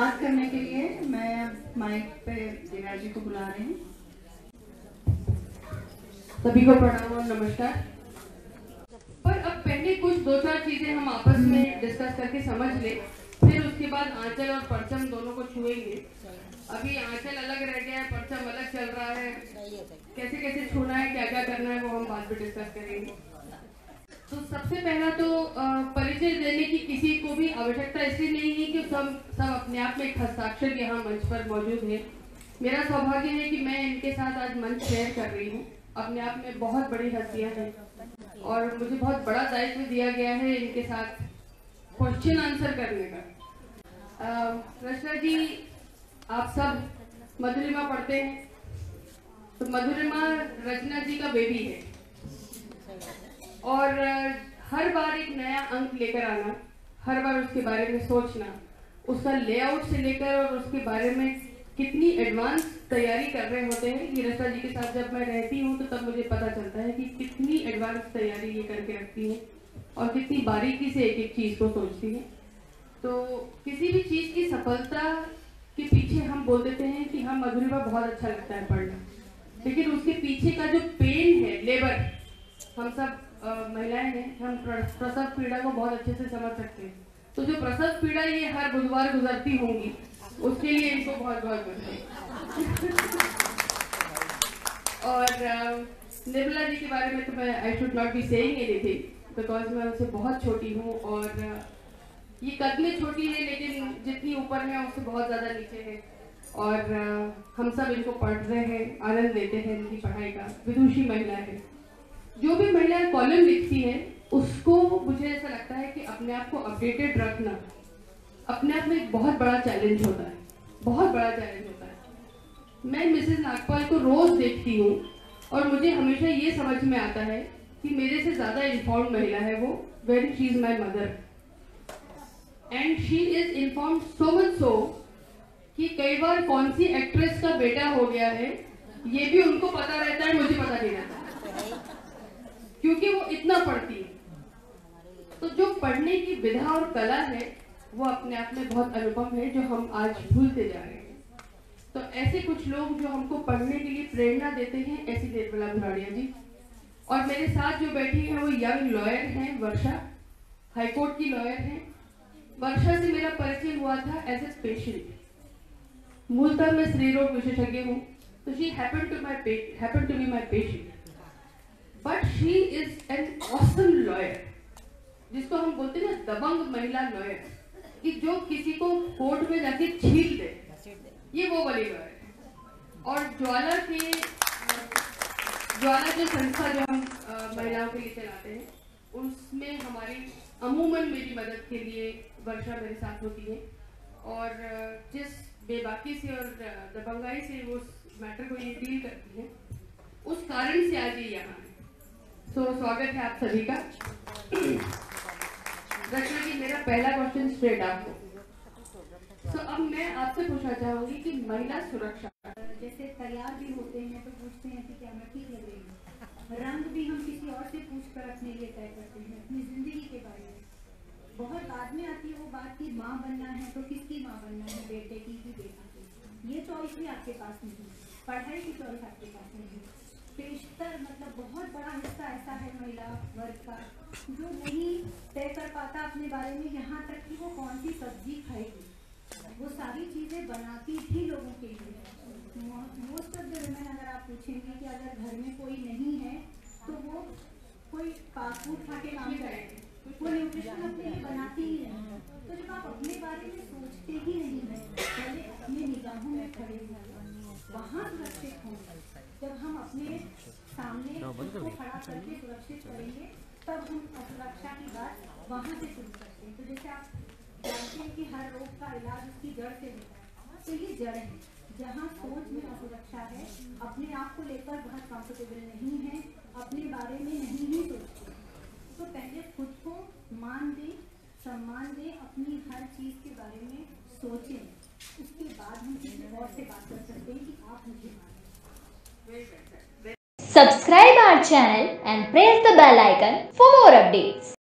बात करने के लिए मैं माइक पे दिव्या जी को बुला रही हूँ। सभी को प्रणाम और नमस्कार। पर अब पहले कुछ दो चार चीजें हम आपस में डिस्कस करके समझ ले, फिर उसके बाद आंचल और परचम दोनों को छुएंगे। अभी आंचल अलग रह गया है, परचम अलग चल रहा है, कैसे कैसे छूना है, क्या क्या करना है वो हम बाद में डिस्कस करेंगे। तो सबसे पहला तो परिचय देने की किसी को भी आवश्यकता इसलिए नहीं है कि सब अपने आप में एक हस्ताक्षर यहाँ मंच पर मौजूद है। मेरा सौभाग्य है कि मैं इनके साथ आज मंच शेयर कर रही हूँ। अपने आप में बहुत बड़ी हस्तियाँ हैं और मुझे बहुत बड़ा दायित्व दिया गया है इनके साथ क्वेश्चन आंसर करने का। रचना जी, आप सब मधुरिमा पढ़ते हैं, तो मधुरिमा रचना जी का बेबी है और हर बार एक नया अंक लेकर आना, हर बार उसके बारे में सोचना, उसका लेआउट से लेकर और उसके बारे में कितनी एडवांस तैयारी कर रहे होते हैं। ये रचना जी के साथ जब मैं रहती हूँ तो तब मुझे पता चलता है कि कितनी एडवांस तैयारी ये करके रखती है और कितनी बारीकी से एक एक चीज को सोचती है। तो किसी भी चीज की सफलता के पीछे हम बोल देते हैं कि हाँ मधुरिमा बहुत अच्छा लगता है पढ़ना, लेकिन उसके पीछे का जो पेन है, लेबर, हम सब महिलाएं हैं, हम प्रसव पीड़ा को बहुत अच्छे से समझ सकते हैं। तो जो प्रसव पीड़ा ये हर बुधवार गुजरती होंगी, उसके लिए इनको बहुत बहुत बधाई। और निर्मला जी के बारे में तो मैं I should not be saying anything because मैं उनसे बहुत छोटी हूँ और ये कद में छोटी है लेकिन जितनी ऊपर है उससे बहुत ज्यादा नीचे है। और हम सब इनको पढ़ रहे हैं, आनंद लेते हैं इनकी पढ़ाई का। विदुषी महिला है। जो भी महिला कॉलम लिखती है उसको मुझे ऐसा लगता है कि अपने आप को अपडेटेड रखना अपने आप में एक बहुत बड़ा चैलेंज होता है, बहुत बड़ा चैलेंज होता है। मैं मिसेस नागपाल को रोज देखती हूँ और मुझे हमेशा ये समझ में आता है कि मेरे से ज्यादा इन्फॉर्म्ड महिला है वो, when she is my mother and she is informed so much so कि कई बार कौन सी एक्ट्रेस का बेटा हो गया है ये भी उनको पता रहता है, मुझे पता नहीं रहता क्योंकि वो इतना पढ़ती है। तो जो पढ़ने की विधा और कला है वो अपने आप में बहुत अनुपम है, जो हम आज भूलते जा रहे हैं। तो ऐसे कुछ लोग जो हमको पढ़ने के लिए प्रेरणा देते हैं, ऐसी निर्मला भुराड़िया जी। और मेरे साथ जो बैठी है वो यंग लॉयर हैं, वर्षा, हाईकोर्ट की लॉयर हैं। वर्षा से मेरा परिचय हुआ था एज ए पेशेंट। मूलतः मैं स्त्री रोग विशेषज्ञ हूँ, तो she happened to be my patient, but she is an awesome lawyer, जिसको हम बोलते हैं ना दबंग महिला लॉयर, कि जो किसी को कोर्ट में जाके छील दे, ये वो वाली लॉयर है। और ज्वाला जो संस्था जो हम महिलाओं के लिए चलाते हैं, उसमें हमारी अमूमन मेरी मदद के लिए वर्षा मेरे साथ होती है और जिस बेबाकी से और दबंगाई से वो मैटर को ये डील करती है, उस कारण से आज ये यहाँ है। तो स्वागत है आप सभी का। रचना जी, मेरा पहला क्वेश्चन स्ट्रेट आपको। तो अब मैं आपसे पूछना चाहूंगी कि महिला सुरक्षा, जैसे तैयार भी होते हैं तो पूछते हैं कि क्या मैं ठीक लग रही हूँ। रंग भी हम किसी और से पूछकर अपने लिए तय करते हैं, अपनी जिंदगी के बारे में। बहुत बाद में आती है वो बात कि माँ बनना है तो किसकी माँ बनना है, बेटे की कि बेटा की। ये चॉइस भी आपके पास नहीं है, पढ़ाई की चॉइस आपके पास नहीं है। पेशतर मतलब बहुत बड़ा हिस्सा ऐसा है महिला वर्ग का जो नहीं तय कर पाता अपने बारे में, यहाँ तक कि वो कौन सी सब्जी खाएगी, वो सारी चीजें बनाती भी लोगों के लिए। मोस्ट ऑफ द वुमेन, अगर आप पूछेंगे कि अगर घर में कोई नहीं है तो वो कोई फास्ट फूड खा के काम करेंगे, वो न्यूट्रिशन अपने लिए बनाती ही नहीं। तो जब आप अपने बारे में सोचते ही नहीं है, पहले अपने निगाहों में खड़े होंगे, वहाँ सुरक्षित होंगे। जब हम अपने सामने उसको खड़ा करके सुरक्षित करेंगे तब हम असुरक्षा की बात वहाँ से शुरू करते हैं। तो जैसे आप जानते हैं कि हर रोग का इलाज उसकी जड़ से होता है, तो ये जड़ है जहाँ सोच में असुरक्षा है, अपने आप को लेकर बहुत कंफर्टेबल नहीं है, अपने बारे में नहीं ही सोचते। तो पहले खुद को मान दें, सम्मान दें, अपनी हर चीज़ के बारे में सोचें, उसके बाद हम किसी और से बात कर सकते हैं कि आप मुझे मानें। Subscribe our channel and press the bell icon for more updates.